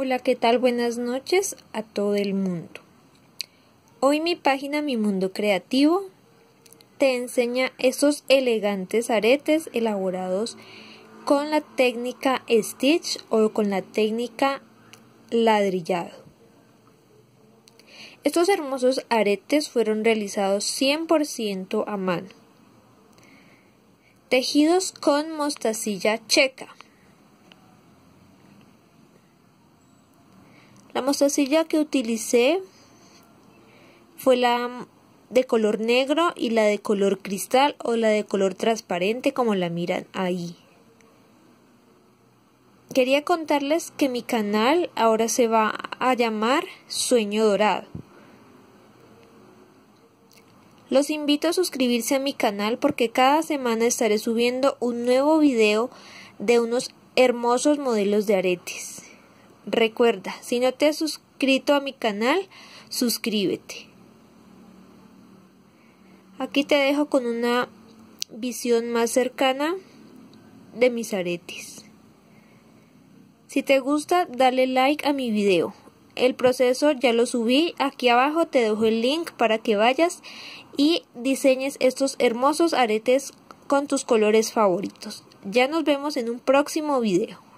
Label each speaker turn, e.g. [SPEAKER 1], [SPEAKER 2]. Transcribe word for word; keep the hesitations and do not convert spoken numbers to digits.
[SPEAKER 1] Hola, ¿qué tal? Buenas noches a todo el mundo. Hoy mi página Mi Mundo Creativo te enseña estos elegantes aretes elaborados con la técnica Stitch o con la técnica ladrillado. Estos hermosos aretes fueron realizados cien por ciento a mano, tejidos con mostacilla checa. La mostacilla que utilicé fue la de color negro y la de color cristal o la de color transparente, como la miran ahí. Quería contarles que mi canal ahora se va a llamar Sueño Dorado. Los invito a suscribirse a mi canal porque cada semana estaré subiendo un nuevo video de unos hermosos modelos de aretes. Recuerda, si no te has suscrito a mi canal, suscríbete. Aquí te dejo con una visión más cercana de mis aretes. Si te gusta, dale like a mi video. El proceso ya lo subí, aquí abajo te dejo el link para que vayas y diseñes estos hermosos aretes con tus colores favoritos. Ya nos vemos en un próximo video.